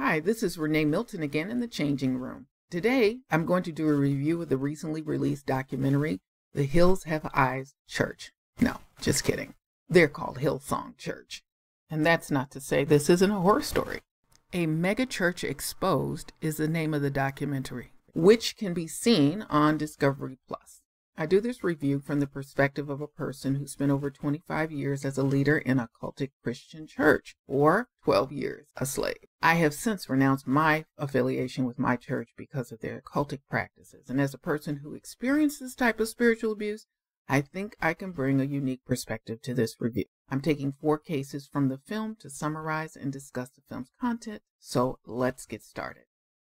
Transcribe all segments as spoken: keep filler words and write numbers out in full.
Hi, this is Renee Milton again in the Changing Room. Today, I'm going to do a review of the recently released documentary, The Hills Have Eyes Church. No, just kidding. They're called Hillsong Church. And that's not to say this isn't a horror story. A Mega Church Exposed is the name of the documentary, which can be seen on Discovery Plus. I do this review from the perspective of a person who spent over twenty-five years as a leader in a cultic Christian church, or twelve years a slave. I have since renounced my affiliation with my church because of their cultic practices, and as a person who experienced this type of spiritual abuse, I think I can bring a unique perspective to this review. I'm taking four cases from the film to summarize and discuss the film's content, so let's get started.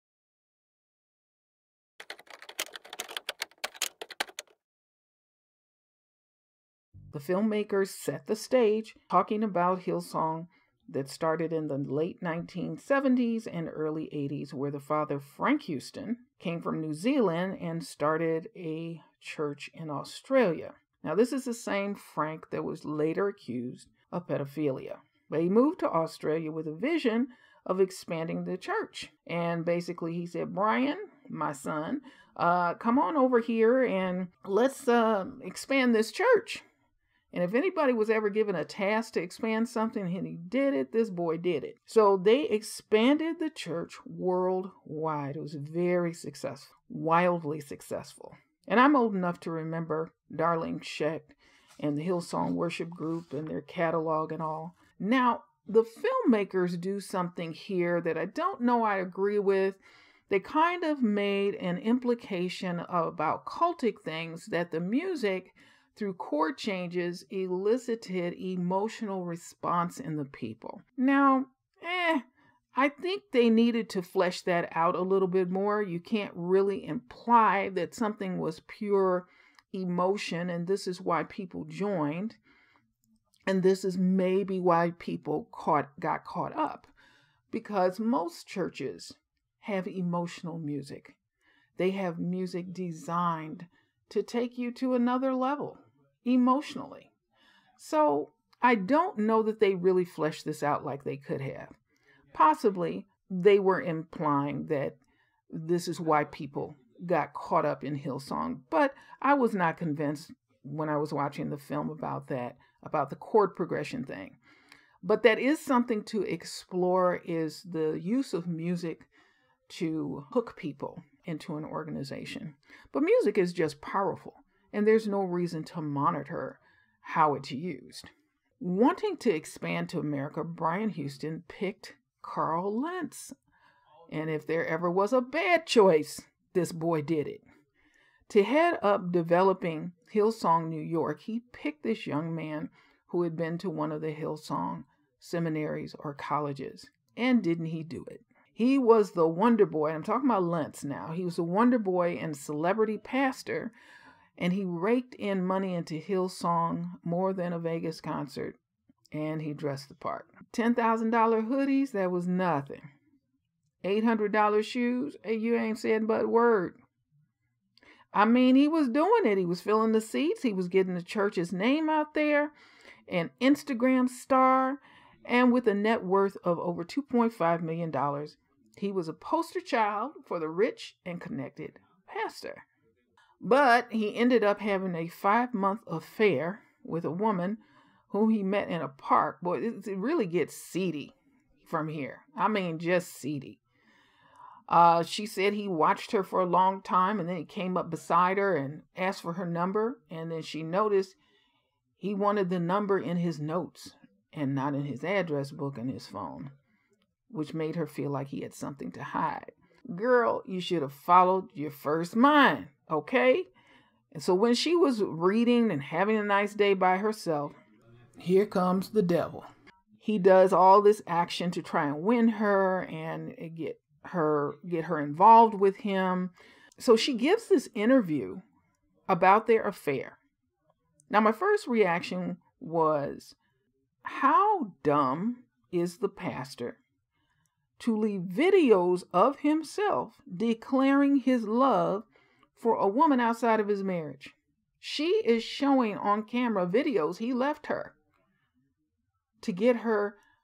The filmmakers set the stage talking about Hillsong that started in the late nineteen seventies and early eighties, where the father, Frank Houston, came from New Zealand and started a church in Australia. Now, this is the same Frank that was later accused of pedophilia. But he moved to Australia with a vision of expanding the church. And basically he said, Brian, my son, uh, come on over here and let's uh, expand this church. And if anybody was ever given a task to expand something and he did it, this boy did it. So they expanded the church worldwide. It was very successful, wildly successful. And I'm old enough to remember Darlene Zschech and the Hillsong Worship Group and their catalog and all. Now, the filmmakers do something here that I don't know I agree with. They kind of made an implication about cultic things that the music through chord changes elicited emotional response in the people. Now, eh, I think they needed to flesh that out a little bit more. You can't really imply that something was pure emotion, and this is why people joined. And this is maybe why people caught got caught up, because most churches have emotional music. They have music designed to take you to another level emotionally. So I don't know that they really fleshed this out like they could have. Possibly they were implying that this is why people got caught up in Hillsong, but I was not convinced when I was watching the film about that, about the chord progression thing. But that is something to explore, is the use of music to hook people into an organization. But music is just powerful, and there's no reason to monitor how it's used. Wanting to expand to America, Brian Houston picked Carl Lentz. And if there ever was a bad choice, this boy did it. To head up developing Hillsong New York, he picked this young man who had been to one of the Hillsong seminaries or colleges. And didn't he do it? He was the wonder boy. I'm talking about Lentz now. He was the wonder boy and celebrity pastor, and he raked in money into Hillsong more than a Vegas concert, and he dressed the part. ten thousand dollars hoodies, that was nothing. eight hundred dollars shoes, hey, you ain't said but a word. I mean, he was doing it. He was filling the seats. He was getting the church's name out there, an Instagram star, and with a net worth of over two point five million dollars, he was a poster child for the rich and connected pastor. But he ended up having a five-month affair with a woman whom he met in a park. Boy, it, it really gets seedy from here. I mean, just seedy. Uh, she said he watched her for a long time, and then he came up beside her and asked for her number. And then she noticed he wanted the number in his notes and not in his address book and his phone, which made her feel like he had something to hide. Girl, you should have followed your first mind, okay? And so when she was reading and having a nice day by herself, here comes the devil. He does all this action to try and win her and get her get her involved with him. So she gives this interview about their affair. Now, my first reaction was, how dumb is the pastor to leave videos of himself declaring his love for a woman outside of his marriage? She is showing on camera videos he left her to get her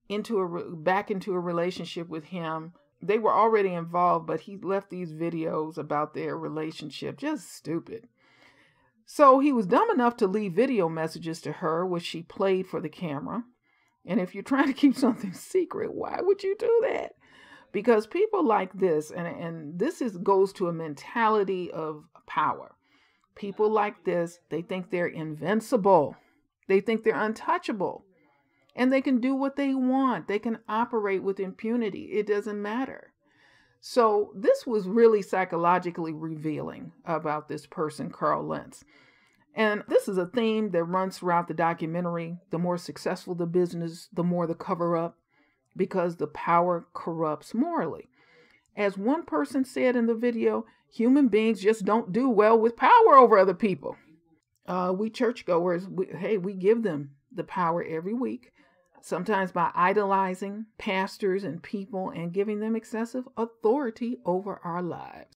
into a back into a relationship with him. They were already involved, but he left these videos about their relationship. Just stupid. So he was dumb enough to leave video messages to her, which she played for the camera. And if you're trying to keep something secret, why would you do that? Because people like this, and, and this is goes to a mentality of power. People like this, they think they're invincible. They think they're untouchable. And they can do what they want. They can operate with impunity. It doesn't matter. So this was really psychologically revealing about this person, Carl Lentz. And this is a theme that runs throughout the documentary. The more successful the business, the more the cover-up, because the power corrupts morally. As one person said in the video, human beings just don't do well with power over other people. Uh, we churchgoers, we, hey, we give them the power every week. Sometimes by idolizing pastors and people and giving them excessive authority over our lives.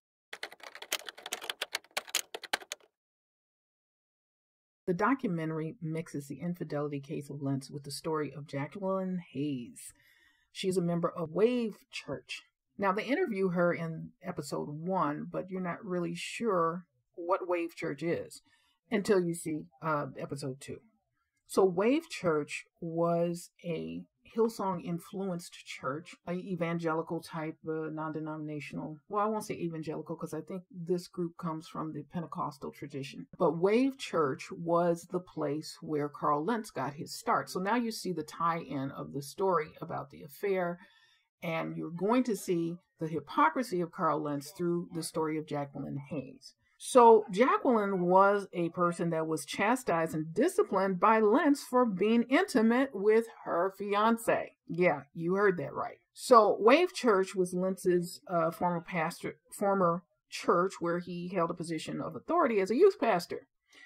The documentary mixes the infidelity case of Lentz with the story of Jacquelyn Hayes. She's a member of Wave Church. Now, they interview her in episode one, but you're not really sure what Wave Church is until you see uh, episode two. So Wave Church was a Hillsong influenced church, a evangelical type, uh, non-denominational. Well, I won't say evangelical because I think this group comes from the Pentecostal tradition. But Wave Church was the place where Carl Lentz got his start. So now you see the tie-in of the story about the affair, and you're going to see the hypocrisy of Carl Lentz through the story of Jacquelyn Hayes. So Jacquelyn was a person that was chastised and disciplined by Lentz for being intimate with her fiance. Yeah, you heard that right. So Wave Church was Lentz's uh, former pastor, former church where he held a position of authority as a youth pastor.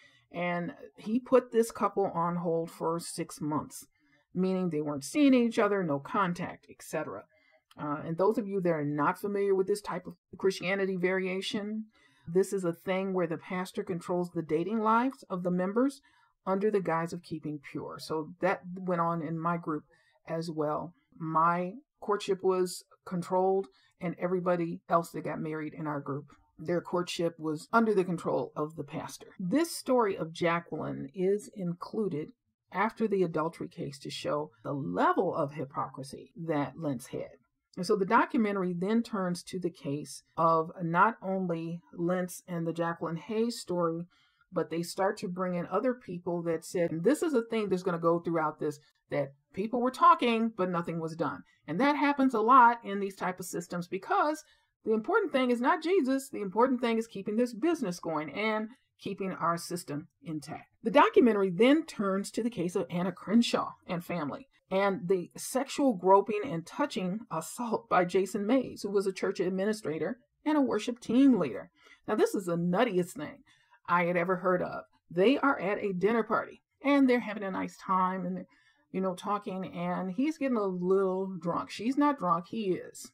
And he put this couple on hold for six months, meaning they weren't seeing each other, no contact, et cetera. Uh, and those of you that are not familiar with this type of Christianity variation, this is a thing where the pastor controls the dating lives of the members under the guise of keeping pure. So that went on in my group as well. My courtship was controlled, and everybody else that got married in our group, their courtship was under the control of the pastor. This story of Jacquelyn is included after the adultery case to show the level of hypocrisy that Lentz had. And so the documentary then turns to the case of not only Lentz and the Jacquelyn Hayes story, but they start to bring in other people that said, and this is a thing that's going to go throughout this, that people were talking, but nothing was done. And that happens a lot in these type of systems because the important thing is not Jesus. The important thing is keeping this business going and keeping our system intact. The documentary then turns to the case of Anna Crenshaw and family, and the sexual groping and touching assault by Jason Mays, who was a church administrator and a worship team leader. Now, this is the nuttiest thing I had ever heard of. They are at a dinner party, and they're having a nice time, and they're, you know, talking, and he's getting a little drunk. She's not drunk, he is.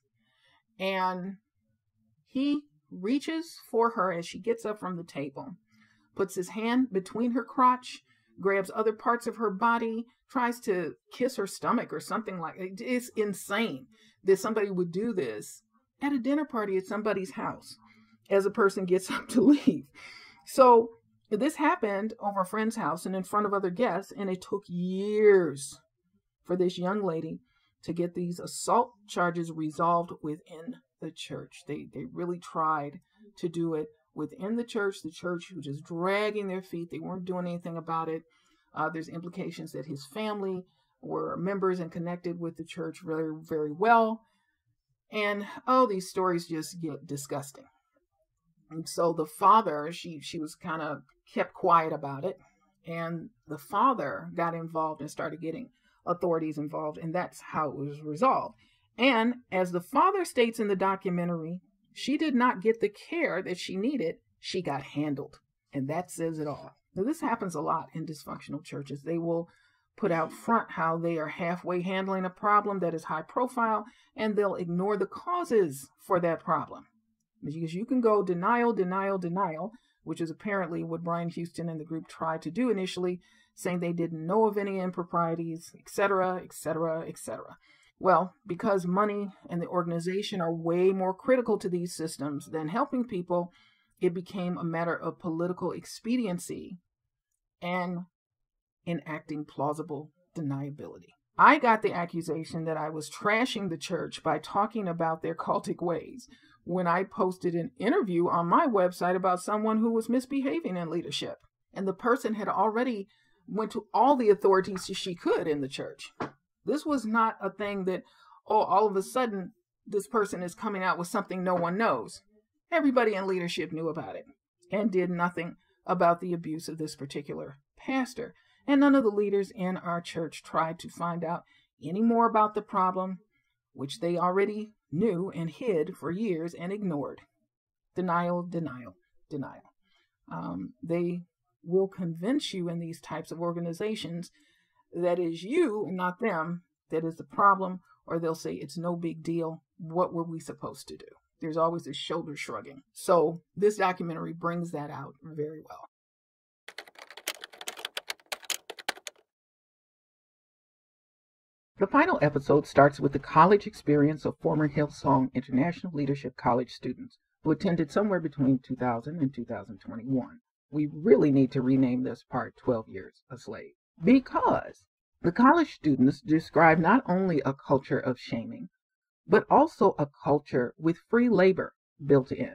And he reaches for her as she gets up from the table, puts his hand between her crotch, grabs other parts of her body, tries to kiss her stomach or something like it. It's insane that somebody would do this at a dinner party at somebody's house as a person gets up to leave. So this happened over a friend's house and in front of other guests, and it took years for this young lady to get these assault charges resolved within the church. They, they really tried to do it within the church, the church was just dragging their feet. They weren't doing anything about it. Uh, there's implications that his family were members and connected with the church very, very well. And, oh, these stories just get disgusting. And so the father, she, she was kind of kept quiet about it. And the father got involved and started getting authorities involved. And that's how it was resolved. And as the father states in the documentary, she did not get the care that she needed. She got handled. And that says it all. Now, this happens a lot in dysfunctional churches. They will put out front how they are halfway handling a problem that is high profile, and they'll ignore the causes for that problem. Because you can go denial, denial, denial, which is apparently what Brian Houston and the group tried to do initially. saying they didn't know of any improprieties, et cetera, et cetera, et cetera. Well, because money and the organization are way more critical to these systems than helping people, it became a matter of political expediency and enacting plausible deniability. I got the accusation that I was trashing the church by talking about their cultic ways when I posted an interview on my website about someone who was misbehaving in leadership. And the person had already went to all the authorities she could in the church. This was not a thing that, oh, all of a sudden this person is coming out with something no one knows. Everybody in leadership knew about it and did nothing about the abuse of this particular pastor. And none of the leaders in our church tried to find out any more about the problem, which they already knew and hid for years and ignored. Denial, denial, denial. Um, they will convince you in these types of organizations that is you and not them that is the problem, or they'll say it's no big deal. What were we supposed to do? There's always this shoulder shrugging. So this documentary brings that out very well. The final episode starts with the college experience of former Hillsong International Leadership College students who attended somewhere between two thousand and two thousand twenty-one. We really need to rename this part twelve Years a Slave, because the college students describe not only a culture of shaming, but also a culture with free labor built in.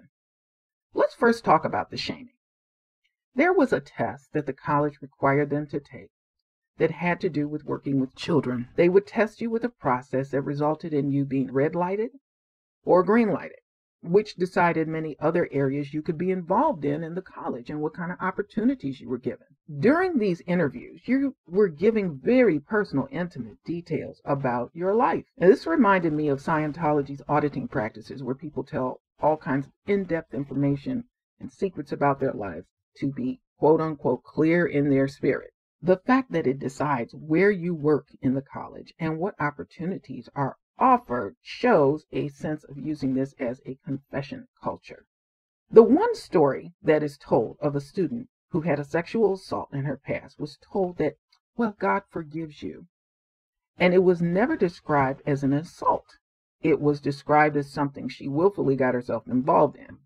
Let's first talk about the shaming. There was a test that the college required them to take that had to do with working with children. They would test you with a process that resulted in you being red lighted or green lighted, which decided many other areas you could be involved in in the college and what kind of opportunities you were given. During these interviews, you were giving very personal, intimate details about your life. And this reminded me of Scientology's auditing practices, where people tell all kinds of in-depth information and secrets about their lives to be quote-unquote clear in their spirit. The fact that it decides where you work in the college and what opportunities are offered shows a sense of using this as a confession culture. The one story that is told of a student who had a sexual assault in her past was told that, well, God forgives you. And it was never described as an assault. It was described as something she willfully got herself involved in.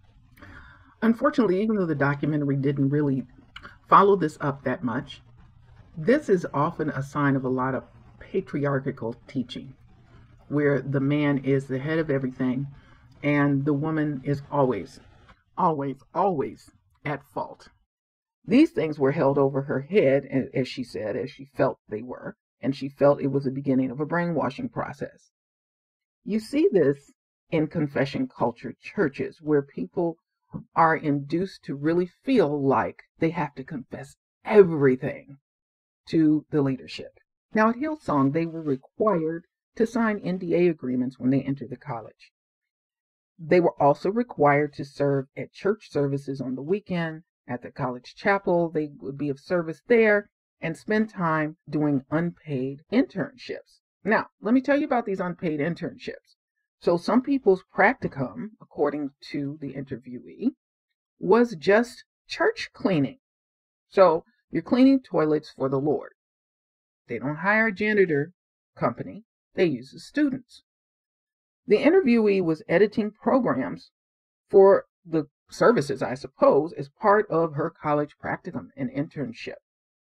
Unfortunately, even though the documentary didn't really follow this up that much, this is often a sign of a lot of patriarchal teaching, where the man is the head of everything and the woman is always, always, always at fault. These things were held over her head, as she said, as she felt they were, and she felt it was the beginning of a brainwashing process. You see this in confession culture churches, where people are induced to really feel like they have to confess everything to the leadership. Now at Hillsong, they were required to sign N D A agreements when they entered the college. They were also required to serve at church services on the weekend, at the college chapel. They would be of service there and spend time doing unpaid internships. Now, let me tell you about these unpaid internships. So some people's practicum, according to the interviewee, was just church cleaning. So you're cleaning toilets for the Lord. They don't hire a janitor company. They use the students. The interviewee was editing programs for the services, I suppose, as part of her college practicum and internship.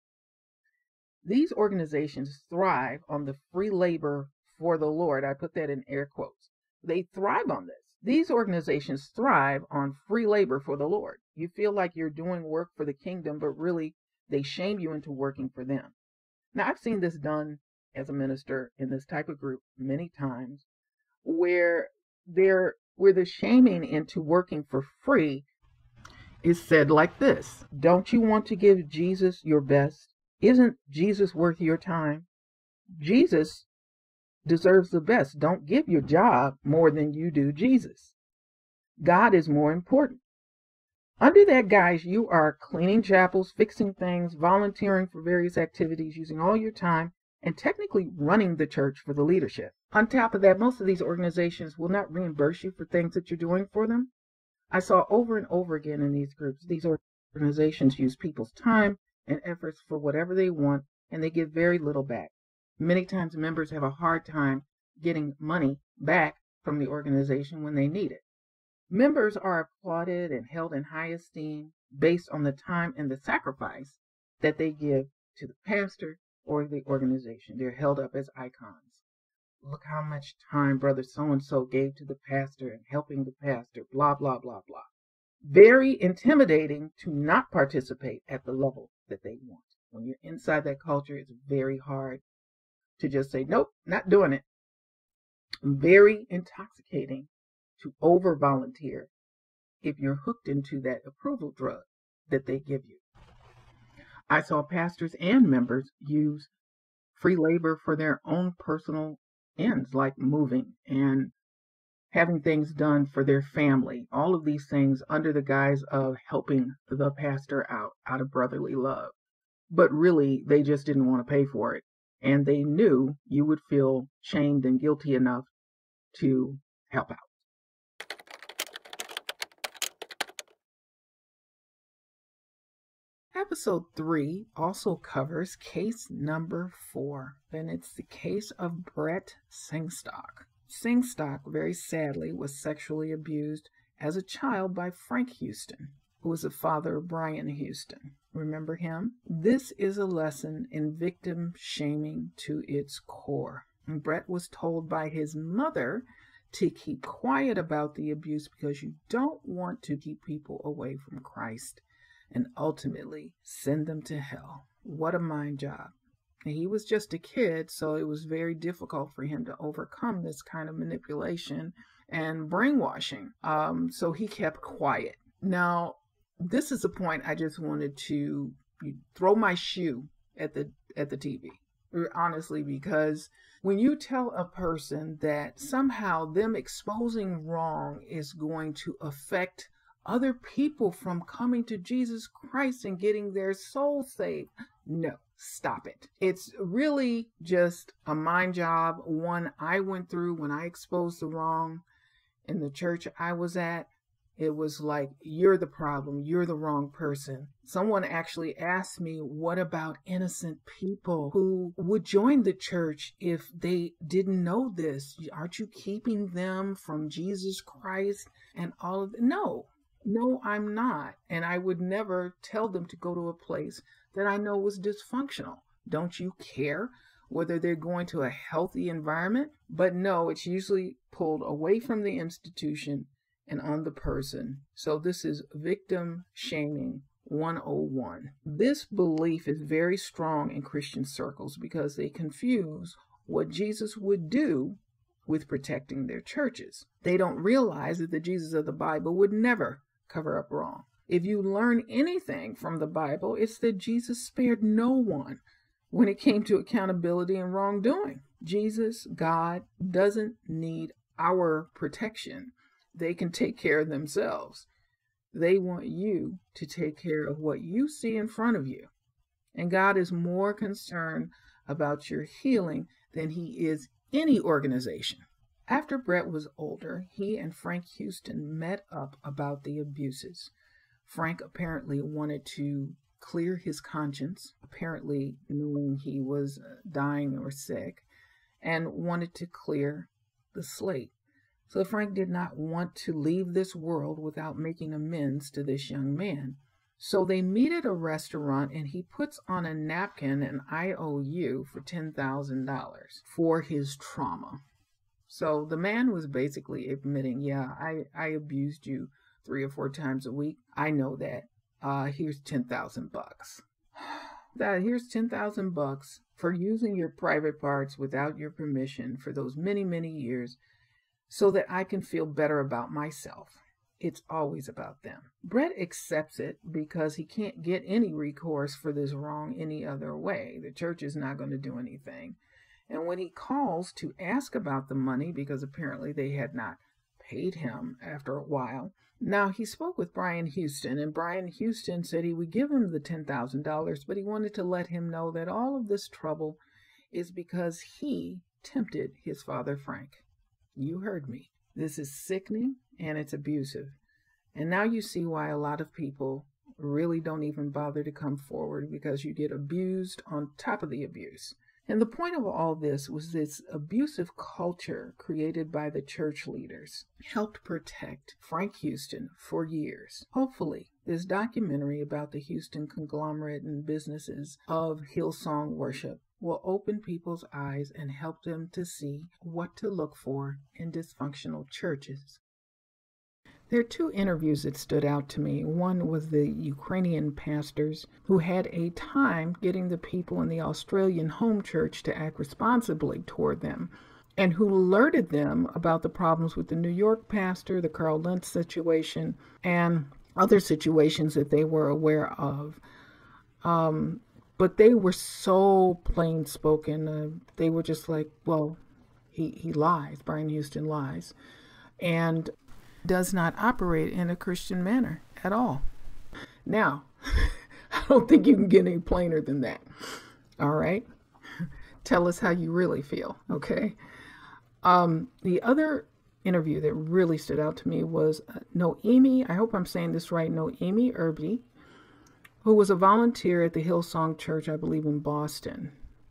These organizations thrive on the free labor for the Lord. I put that in air quotes. They thrive on this. These organizations thrive on free labor for the Lord. You feel like you're doing work for the kingdom, but really they shame you into working for them. Now, I've seen this done as a minister in this type of group many times, where there, where the shaming into working for free is said like this: don't you want to give Jesus your best? Isn't Jesus worth your time? Jesus deserves the best. Don't give your job more than you do Jesus. God is more important. Under that guise, you are cleaning chapels, fixing things, volunteering for various activities, using all your time, and technically running the church for the leadership. On top of that, most of these organizations will not reimburse you for things that you're doing for them. I saw over and over again in these groups, these organizations use people's time and efforts for whatever they want, and they get very little back. Many times members have a hard time getting money back from the organization when they need it. Members are applauded and held in high esteem based on the time and the sacrifice that they give to the pastor or the organization. They're held up as icons. Look how much time brother so-and-so gave to the pastor and helping the pastor, blah, blah, blah, blah. Very intimidating to not participate at the level that they want. When you're inside that culture, it's very hard to just say, nope, not doing it. Very intoxicating to over volunteer if you're hooked into that approval drug that they give you. I saw pastors and members use free labor for their own personal ends, like moving and having things done for their family. All of these things under the guise of helping the pastor out, out of brotherly love. But really, they just didn't want to pay for it. And they knew you would feel shamed and guilty enough to help out. Episode three also covers case number four, and it's the case of Brett Sengstock. Sengstock, very sadly, was sexually abused as a child by Frank Hillson, who was the father of Brian Hillson. Remember him? This is a lesson in victim shaming to its core. And Brett was told by his mother to keep quiet about the abuse because you don't want to keep people away from Christ and ultimately send them to hell. What a mind job. And he was just a kid, so it was very difficult for him to overcome this kind of manipulation and brainwashing. Um, so he kept quiet. Now, this is a point I just wanted to throw my shoe at the at the T V, honestly, because when you tell a person that somehow them exposing wrong is going to affect other people from coming to Jesus Christ and getting their soul saved, no, stop it. It's really just a mind job, one I went through when I exposed the wrong in the church I was at. It was like, you're the problem, you're the wrong person. Someone actually asked me, what about innocent people who would join the church if they didn't know this? Aren't you keeping them from Jesus Christ and all of it? No. No, I'm not. And I would never tell them to go to a place that I know was dysfunctional. Don't you care whether they're going to a healthy environment? But no, it's usually pulled away from the institution and on the person. So this is victim shaming one oh one. This belief is very strong in Christian circles because they confuse what Jesus would do with protecting their churches. They don't realize that the Jesus of the Bible would never cover up wrong. If you learn anything from the Bible, it's that Jesus spared no one when it came to accountability and wrongdoing. Jesus, God, doesn't need our protection. They can take care of themselves. They want you to take care of what you see in front of you. And God is more concerned about your healing than he is any organization. After Brett was older, he and Frank Hillson met up about the abuses. Frank apparently wanted to clear his conscience, apparently knowing he was dying or sick, and wanted to clear the slate. So Frank did not want to leave this world without making amends to this young man. So they meet at a restaurant and he puts on a napkin an I O U for ten thousand dollars for his trauma. So the man was basically admitting, yeah, I, I abused you three or four times a week. I know that. Uh, here's ten thousand bucks. That here's ten thousand bucks for using your private parts without your permission for those many, many years so that I can feel better about myself. It's always about them. Brett accepts it because he can't get any recourse for this wrong any other way. The church is not going to do anything. And when he calls to ask about the money, because apparently they had not paid him after a while, now he spoke with Brian Hillson, and Brian Hillson said he would give him the ten thousand dollars, but he wanted to let him know that all of this trouble is because he tempted his father Frank. You heard me. This is sickening and it's abusive. And now you see why a lot of people really don't even bother to come forward because you get abused on top of the abuse. And the point of all this was this abusive culture created by the church leaders helped protect Frank Houston for years. Hopefully, this documentary about the Houston conglomerate and businesses of Hillsong worship will open people's eyes and help them to see what to look for in dysfunctional churches. There are two interviews that stood out to me. One was the Ukrainian pastors who had a time getting the people in the Australian home church to act responsibly toward them, and who alerted them about the problems with the New York pastor, the Carl Lentz situation, and other situations that they were aware of. Um, but they were so plain spoken. Uh, they were just like, well, he, he lies. Brian Houston lies. And does not operate in a Christian manner at all. Now, I don't think you can get any plainer than that. All right? Tell us how you really feel, okay? Um, the other interview that really stood out to me was uh, Noemi, I hope I'm saying this right, Noemi Uribe, who was a volunteer at the Hillsong Church, I believe in Boston.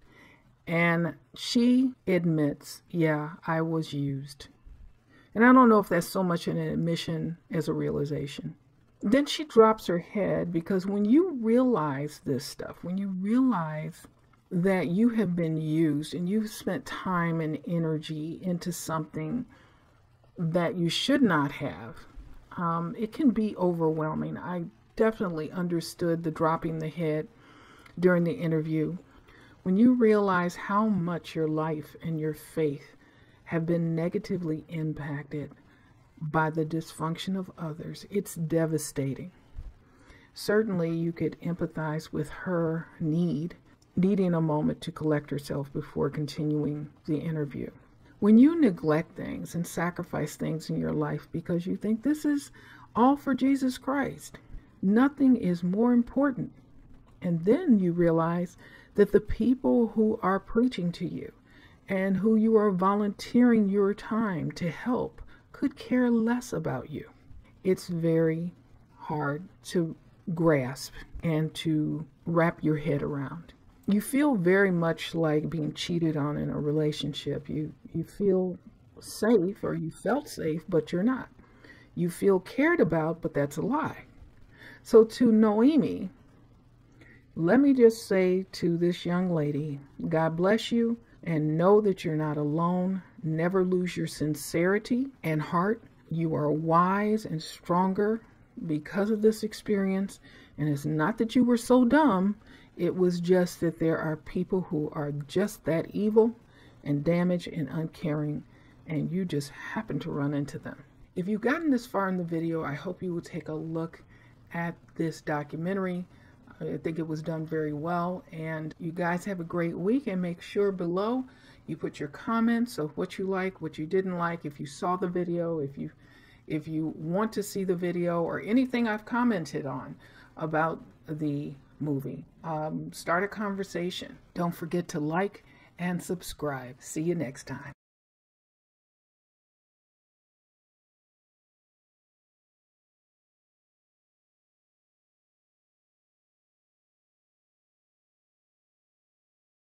And she admits, yeah, I was used. And I don't know if that's so much an admission as a realization. Then she drops her head, because when you realize this stuff, when you realize that you have been used and you've spent time and energy into something that you should not have, um, it can be overwhelming. I definitely understood the dropping the head during the interview. When you realize how much your life and your faith have been negatively impacted by the dysfunction of others, it's devastating. Certainly, you could empathize with her need, needing a moment to collect herself before continuing the interview. When you neglect things and sacrifice things in your life because you think this is all for Jesus Christ, nothing is more important. And then you realize that the people who are preaching to you and who you are volunteering your time to help could care less about you. It's very hard to grasp and to wrap your head around. You feel very much like being cheated on in a relationship. You, you feel safe, or you felt safe, but you're not. You feel cared about, but that's a lie. So to Noemi, let me just say to this young lady, God bless you. And know that you're not alone. Never lose your sincerity and heart. You are wise and stronger because of this experience. And it's not that you were so dumb. It was just that there are people who are just that evil and damaged and uncaring, and you just happen to run into them. If you've gotten this far in the video, I hope you will take a look at this documentary. I think it was done very well, and you guys have a great week, and make sure below you put your comments of what you like, what you didn't like, if you saw the video, if you if you want to see the video, or anything I've commented on about the movie. Um, start a conversation. Don't forget to like and subscribe. See you next time.